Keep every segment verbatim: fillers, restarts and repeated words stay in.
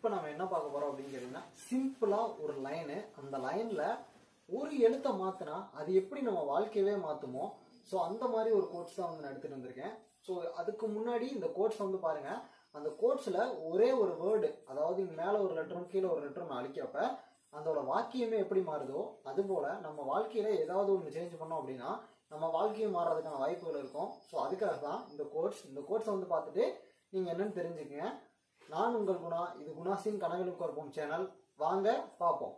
இப்போ நம்ம என்ன பார்க்க போறோம் அப்படின்னு கேட்டீங்கன்னா, சிம்பிளா ஒரு லைனு, அந்த லைன்ல ஒரு எழுத்தை மாத்தினா அது எப்படி நம்ம வாழ்க்கையவே மாத்துமோ, ஸோ அந்த மாதிரி ஒரு கோட்ஸ் தான் வந்து நான் எடுத்துட்டு வந்திருக்கேன். ஸோ அதுக்கு முன்னாடி இந்த கோட்ஸ் வந்து பாருங்க, அந்த கோட்ஸ்ல ஒரே ஒரு வேர்டு, அதாவது இங்க மேல ஒரு லெட்டரும் கீழே ஒரு லெட்டரும் நான் அழிக்கிறப்ப அதோட வாக்கியமே எப்படி மாறுதோ அது போல நம்ம வாழ்க்கையில ஏதாவது ஒன்று சேஞ்ச் பண்ணோம் அப்படின்னா நம்ம வாழ்க்கையும் மாறுறதுக்கான வாய்ப்புகள் இருக்கும். ஸோ அதுக்காக தான் இந்த கோட்ஸ். இந்த கோட்ஸை வந்து பார்த்துட்டு நீங்க என்னன்னு தெரிஞ்சுக்கங்க. நான் உங்கள் குணா, இது குணாசின் கனவிலும் கற்போம் சேனல். வாங்க பார்ப்போம்.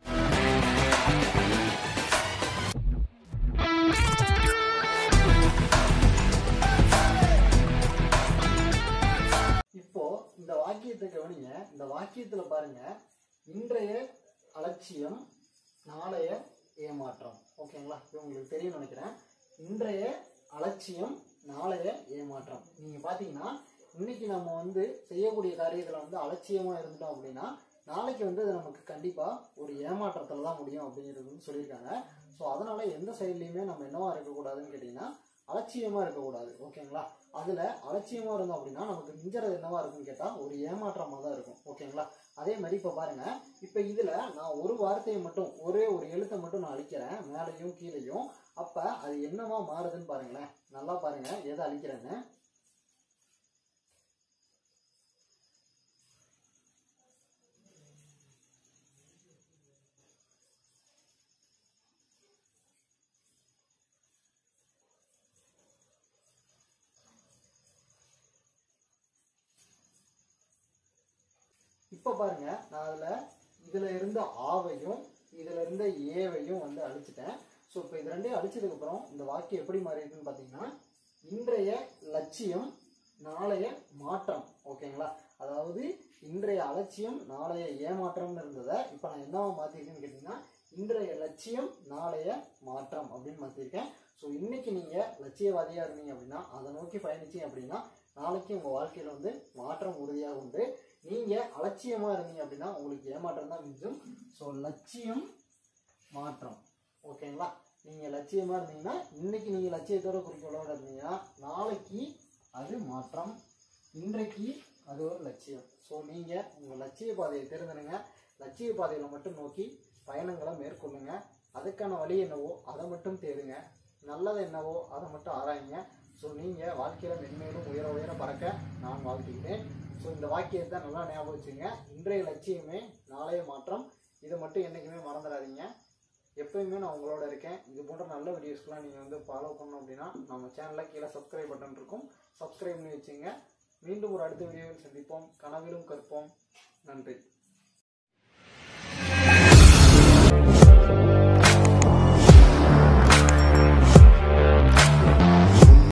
இப்போ இந்த வாக்கியத்தை கவனிங்க. இந்த வாக்கியத்துல பாருங்க, இன்றைய அலட்சியம் நாளைய ஏமாற்றம். ஓகேங்களா? இது உங்களுக்கு தெரியும் நினைக்கிறேன். இன்றைய அலட்சியம் நாளைய ஏமாற்றம். நீங்க பாத்தீங்கன்னா இன்னைக்கு நம்ம வந்து செய்யக்கூடிய காரியத்துல வந்து அலட்சியமா இருந்துட்டோம் அப்படின்னா நாளைக்கு வந்து அது நமக்கு கண்டிப்பா ஒரு ஏமாற்றத்துல தான் முடியும் அப்படிங்கிறது வந்து சொல்லியிருக்காங்க. ஸோ அதனால எந்த சைட்லயுமே நம்ம என்னவா இருக்கக்கூடாதுன்னு கேட்டீங்கன்னா அலட்சியமா இருக்கக்கூடாது. ஓகேங்களா? அதுல அலட்சியமா இருந்தோம் அப்படின்னா நமக்கு மிஞ்சறது என்னவா இருக்குன்னு கேட்டா ஒரு ஏமாற்றமா தான் இருக்கும். ஓகேங்களா? அதே மாதிரி இப்ப பாருங்க, இப்ப இதுல நான் ஒரு வார்த்தையை மட்டும், ஒரே ஒரு எழுத்தை மட்டும் நான் அழிக்கிறேன் மேலையும் கீழையும். அப்ப அது என்னவா மாறுதுன்னு பாருங்களேன். நல்லா பாருங்க எதை அழிக்கிறேன்னு. இப்ப பாருங்க, நான் அதுல இதுல இருந்த ஆவையும் இதுல இருந்த ஏவையும் வந்து அழிச்சிட்டேன். ஸோ இப்போ இது ரெண்டையும் அழிச்சதுக்கு அப்புறம் இந்த வாக்கியம் எப்படி மாறி இருக்குன்னு பாத்தீங்கன்னா, இன்றைய லட்சியம் நாளைய மாற்றம். ஓகேங்களா? அதாவது இன்றைய அலட்சியம் நாளைய ஏமாற்றம்னு இருந்ததை இப்ப நான் என்னவா மாத்திருக்கேன்னு கேட்டீங்கன்னா இன்றைய லட்சியம் நாளைய மாற்றம் அப்படின்னு மாத்திருக்கேன். ஸோ இன்னைக்கு நீங்க லட்சியவாதியா இருந்தீங்க அப்படின்னா, அதை நோக்கி பயணிச்சீங்க அப்படின்னா நாளைக்கு உங்க வாழ்க்கையில வந்து மாற்றம் உறுதியாக உண்டு. நீங்க அலட்சியமா இருந்தீங்க அப்படின்னா உங்களுக்கு ஏமாற்றம் தான் மிஞ்சும். ஸோ லட்சியம் மாற்றம். ஓகேங்களா? நீங்க லட்சியமா இருந்தீங்கன்னா இன்னைக்கு நீங்க லட்சியத்தோட குறிக்கோளோட இருந்தீங்கன்னா நாளைக்கு அது மாற்றம், இன்றைக்கு அது ஒரு லட்சியம். ஸோ நீங்க உங்க லட்சிய பாதையை தேர்ந்தெடுங்க. லட்சிய பாதையில மட்டும் நோக்கி பயணங்களை மேற்கொள்ளுங்க. அதுக்கான வழி என்னவோ அதை மட்டும் தேடுங்க. நல்லது என்னவோ அதை மட்டும் ஆராயுங்க. ஸோ நீங்க வாழ்க்கையில மென்மேலும் உயர உயர பறக்க நான் வாழ்த்துக்கிறேன். ஸோ இந்த வாக்கியத்தை நல்லா ஞாபகம் வச்சுங்க. இன்றைய லட்சியமே நாளைய மாற்றம். இதை மட்டும் என்றைக்குமே மறந்துடாதீங்க. எப்பயுமே நான் உங்களோட இருக்கேன். இது போன்ற நல்ல வீடியோஸ்க்குலாம் நீங்கள் வந்து ஃபாலோ பண்ணணும் அப்படின்னா நம்ம சேனலில் கீழே சப்ஸ்கிரைப் பட்டன் இருக்கும், சப்ஸ்கிரைப் பண்ணி வச்சுங்க. மீண்டும் ஒரு அடுத்த வீடியோவில் சந்திப்போம். கனவிலும் கற்போம். நன்றி.